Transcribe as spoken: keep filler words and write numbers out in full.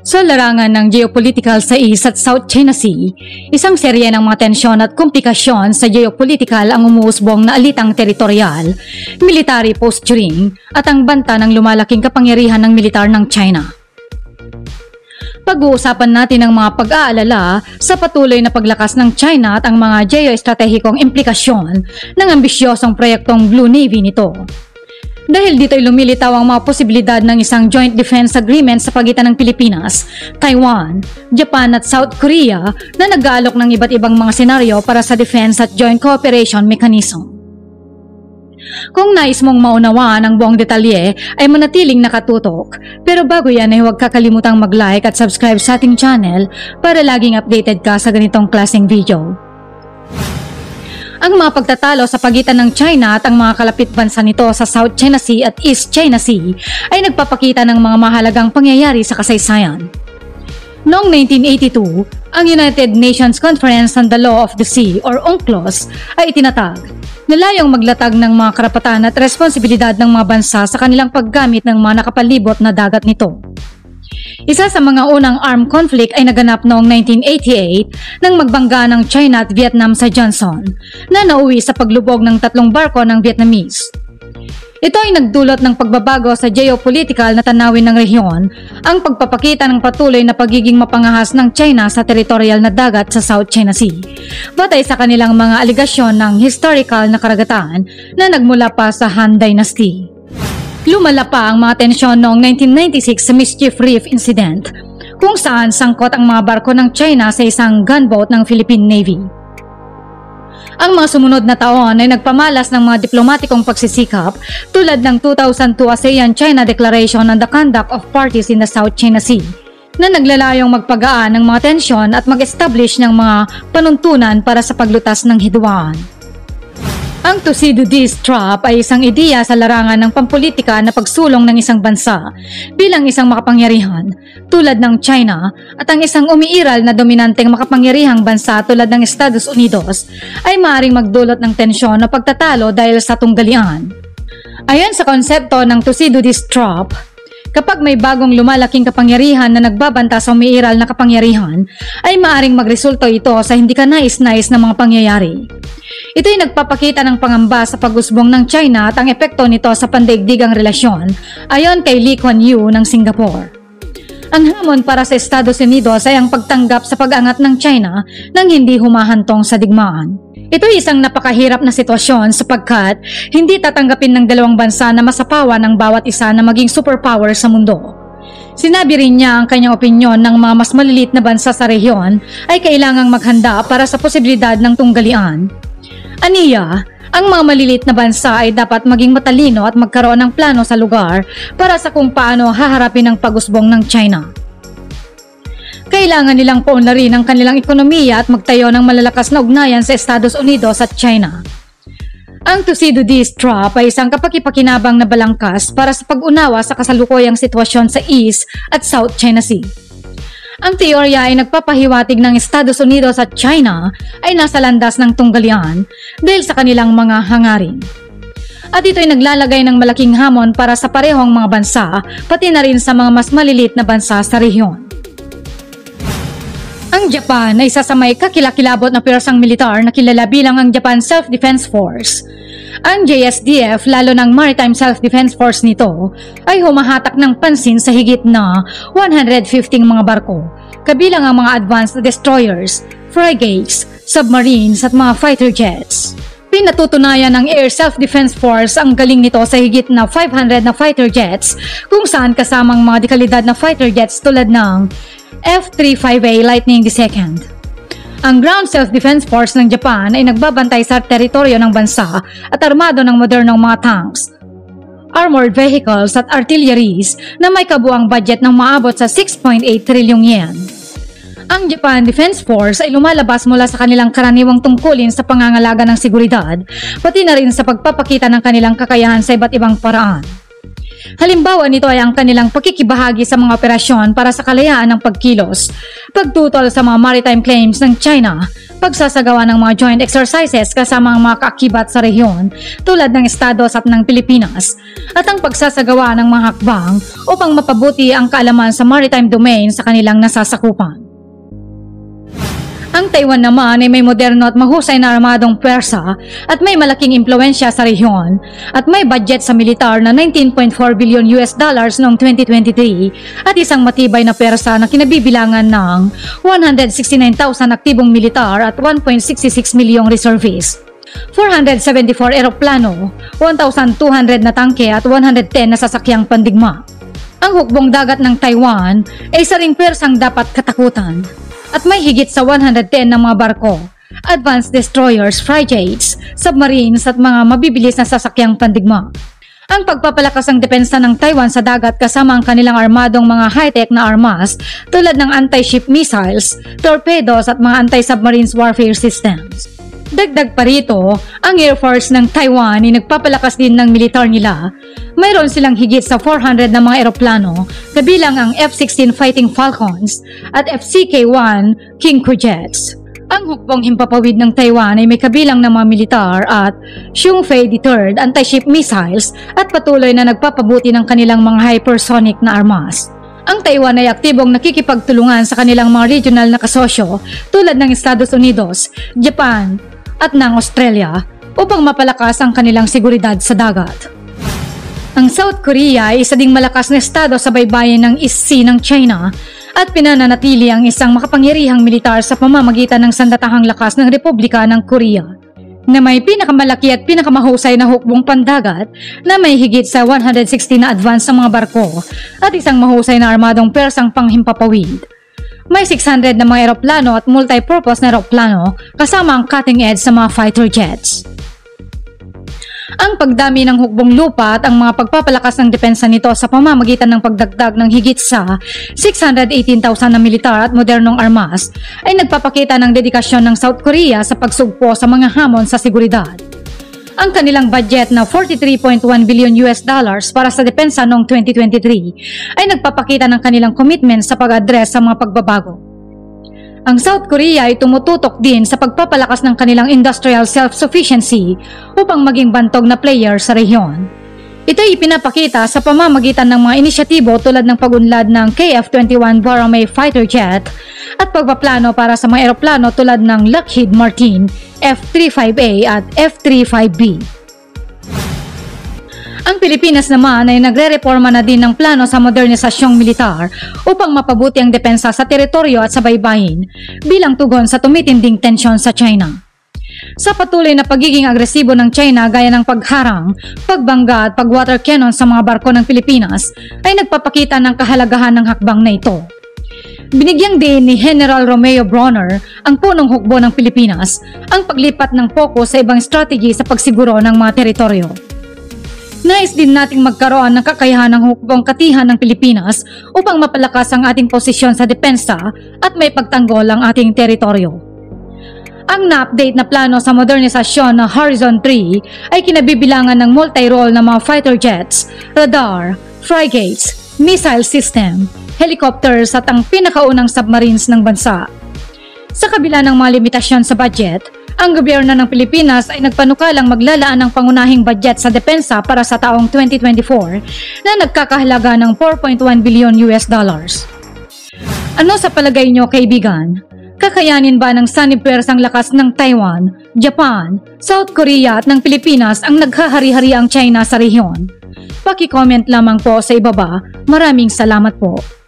Sa larangan ng geopolitical sa East at South China Sea, isang serye ng mga tensyon at komplikasyon sa geopolitical ang umuusbong na alitang teritorial, military posturing at ang banta ng lumalaking kapangyarihan ng militar ng China. Pag-uusapan natin ang mga pag-aalala sa patuloy na paglakas ng China at ang mga geoestratehikong implikasyon ng ambisyosong proyektong Blue Navy nito. Dahil dito'y lumilitaw ang mga posibilidad ng isang joint defense agreement sa pagitan ng Pilipinas, Taiwan, Japan at South Korea na nag-aalok ng iba't ibang mga senaryo para sa defense at joint cooperation mechanism. Kung nais mong maunawaan ang buong detalye ay manatiling nakatutok, pero bago yan ay huwag kakalimutang mag-like at subscribe sa ating channel para laging updated ka sa ganitong klaseng video. Ang mga pagtatalo sa pagitan ng China at ang mga kalapit bansa nito sa South China Sea at East China Sea ay nagpapakita ng mga mahalagang pangyayari sa kasaysayan. Noong nineteen eighty-two, ang United Nations Conference on the Law of the Sea or UNCLOS ay itinatag na layong maglatag ng mga karapatan at responsibilidad ng mga bansa sa kanilang paggamit ng mga nakapalibot na dagat nito. Isa sa mga unang armed conflict ay naganap noong nineteen eighty-eight nang magbangga ng China at Vietnam sa Johnson na nauwi sa paglubog ng tatlong barko ng Vietnamese. Ito ay nagdulot ng pagbabago sa geopolitical na tanawin ng rehiyon, ang pagpapakita ng patuloy na pagiging mapangahas ng China sa teritorial na dagat sa South China Sea, batay sa kanilang mga aligasyon ng historical na karagatan na nagmula pa sa Han Dynasty. Lumala pa ang mga tensyon noong nineteen ninety-six sa Mischief Reef Incident, kung saan sangkot ang mga barko ng China sa isang gunboat ng Philippine Navy. Ang mga sumunod na taon ay nagpamalas ng mga diplomatikong pagsisikap tulad ng two thousand two ASEAN-China Declaration on the Conduct of Parties in the South China Sea, na naglalayong magpagaan ng mga tensyon at mag-establish ng mga panuntunan para sa paglutas ng hidwaan. Ang Thucydides Trap ay isang ideya sa larangan ng pampolitika na pagsulong ng isang bansa bilang isang makapangyarihan tulad ng China at ang isang umiiral na dominanteng makapangyarihang bansa tulad ng Estados Unidos ay maaaring magdulot ng tensyon o pagtatalo dahil sa tunggalian. Ayon sa konsepto ng Thucydides Trap, kapag may bagong lumalaking kapangyarihan na nagbabanta sa umiiral na kapangyarihan, ay maaaring magresulto ito sa hindi kanais-nais na mga pangyayari. Ito'y nagpapakita ng pangamba sa pag-usbong ng China at ang epekto nito sa pandaigdigang relasyon, ayon kay Lee Kuan Yew ng Singapore. Ang hamon para sa Estados Unidos ay ang pagtanggap sa pag-angat ng China nang hindi humahantong sa digmaan. Ito'y isang napakahirap na sitwasyon sapagkat hindi tatanggapin ng dalawang bansa na masapawan ng bawat isa na maging superpower sa mundo. Sinabi rin niya ang kanyang opinyon ng mga mas maliliit na bansa sa rehiyon ay kailangang maghanda para sa posibilidad ng tunggalian. Aniya, ang mga maliliit na bansa ay dapat maging matalino at magkaroon ng plano sa lugar para sa kung paano haharapin ang pag-usbong ng China. Kailangan nilang paunlarin ang kanilang ekonomiya at magtayo ng malalakas na ugnayan sa Estados Unidos at China. Ang Thucydides Trap ay isang kapakipakinabang na balangkas para sa pag-unawa sa kasalukuyang sitwasyon sa East at South China Sea. Ang teorya ay nagpapahiwatig ng Estados Unidos at China ay nasa landas ng tunggalian dahil sa kanilang mga hangarin. At ito ay naglalagay ng malaking hamon para sa parehong mga bansa, pati na rin sa mga mas maliliit na bansa sa rehiyon. Ang Japan ay isa sa may kakilakilabot na pirsang militar na kilala bilang ang Japan Self-Defense Force. Ang J S D F, lalo ng Maritime Self-Defense Force nito, ay humahatak ng pansin sa higit na one hundred fifty mga barko, kabilang ang mga advanced destroyers, frigates, submarines at mga fighter jets. Pinatutunayan ng Air Self-Defense Force ang galing nito sa higit na five hundred na fighter jets, kung saan kasamang mga dekalidad na fighter jets tulad ng F thirty-five A Lightning the Second. Ang Ground Self-Defense Force ng Japan ay nagbabantay sa teritoryo ng bansa at armado ng modernong mga tanks, armored vehicles at artilleries na may kabuang budget ng maabot sa six point eight trilyong yen. Ang Japan Defense Force ay lumalabas mula sa kanilang karaniwang tungkulin sa pangangalaga ng seguridad, pati na rin sa pagpapakita ng kanilang kakayahan sa iba't ibang paraan. Halimbawa nito ay ang kanilang pagkikibahagi sa mga operasyon para sa kalayaan ng pagkilos, pagtutol sa mga maritime claims ng China, pagsasagawa ng mga joint exercises kasama ang mga kaakibat sa rehiyon tulad ng Estados at ng Pilipinas, at ang pagsasagawa ng mga hakbang upang mapabuti ang kaalaman sa maritime domain sa kanilang nasasakupan. Ang Taiwan naman ay may moderno at mahusay na armadong pwersa at may malaking impluensya sa rehiyon at may budget sa militar na nineteen point four billion U S dollars noong twenty twenty-three at isang matibay na pwersa na kinabibilangan ng one hundred sixty-nine thousand aktibong militar at one point six six milyong reservists, four hundred seventy-four eroplano, one thousand two hundred na tangke at one hundred ten na sasakyang pandigma. Ang hukbong dagat ng Taiwan ay isa ring pwersang dapat katakutan at may higit sa one hundred ten na mga barko, advanced destroyers, frigates, submarines at mga mabibilis na sasakyang pandigma. Ang pagpapalakas ng depensa ng Taiwan sa dagat kasama ang kanilang armadong mga high-tech na armas tulad ng anti-ship missiles, torpedoes at mga anti-submarines warfare systems. Dagdag pa rito, ang Air Force ng Taiwan ay nagpapalakas din ng militar nila. Mayroon silang higit sa four hundred na mga eroplano, kabilang ang F sixteen Fighting Falcons at F C K one King Jets. Ang hukbong himpapawid ng Taiwan ay may kabilang ng mga militar at Xiongfei the third anti-ship missiles at patuloy na nagpapabuti ng kanilang mga hypersonic na armas. Ang Taiwan ay aktibong nakikipagtulungan sa kanilang mga regional na kasosyo tulad ng Estados Unidos, Japan at ng Australia upang mapalakas ang kanilang seguridad sa dagat. Ang South Korea ay isa ding malakas na estado sa baybayin ng East Sea ng China at pinananatili ang isang makapangyarihang militar sa pamamagitan ng sandatahang lakas ng Republika ng Korea, na may pinakamalaki at pinakamahusay na hukbong pandagat na may higit sa one hundred sixty na advance sa mga barko at isang mahusay na armadong persang panghimpapawid. May six hundred na mga eroplano at multi-purpose na eroplano kasama ang cutting edge sa mga fighter jets. Ang pagdami ng hukbong lupa at ang mga pagpapalakas ng depensa nito sa pamamagitan ng pagdagdag ng higit sa six hundred eighteen thousand na militar at modernong armas ay nagpapakita ng dedikasyon ng South Korea sa pagsugpo sa mga hamon sa seguridad. Ang kanilang budget na forty-three point one billion U S dollars para sa depensa noong twenty twenty-three ay nagpapakita ng kanilang commitment sa pag-address sa mga pagbabago. Ang South Korea ay tumututok din sa pagpapalakas ng kanilang industrial self-sufficiency upang maging bantog na player sa rehiyon. Ito ay ipinapakita sa pamamagitan ng mga inisyatibo tulad ng pag-unlad ng K F twenty-one Boramae fighter jet at pagpaplano para sa mga eroplano tulad ng Lockheed Martin F thirty-five A at F thirty-five B. Ang Pilipinas naman ay nagre-reforma na din ng plano sa modernisasyong militar upang mapabuti ang depensa sa teritoryo at sa baybayin bilang tugon sa tumitinding tensyon sa China. Sa patuloy na pagiging agresibo ng China gaya ng pagharang, pagbangga at pag-water cannon sa mga barko ng Pilipinas ay nagpapakita ng kahalagahan ng hakbang na ito. Binigyang din ni General Romeo Bronner, ang punong hukbo ng Pilipinas, ang paglipat ng focus sa ibang strategy sa pagsiguro ng mga teritoryo. Nais din nating magkaroon ng kakayahan ng hukbong katihan ng Pilipinas upang mapalakas ang ating posisyon sa depensa at may pagtanggol ang ating teritoryo. Ang na-update na plano sa modernisasyon ng Horizon three ay kinabibilangan ng multi-role na mga fighter jets, radar, frigates, missile system, helicopters at ang pinakaunang submarines ng bansa. Sa kabila ng mga limitasyon sa budget, ang gobyerno ng Pilipinas ay nagpanukalang maglalaan ng pangunahing budget sa depensa para sa taong twenty twenty-four na nagkakahalaga ng four point one billion U S dollars. Ano sa palagay nyo, kaibigan? Kakayanin ba ng sanib-pwersang lakas ng Taiwan, Japan, South Korea at ng Pilipinas ang naghahari-hari ang China sa rehiyon? Paki-comment lamang po sa ibaba. Maraming salamat po.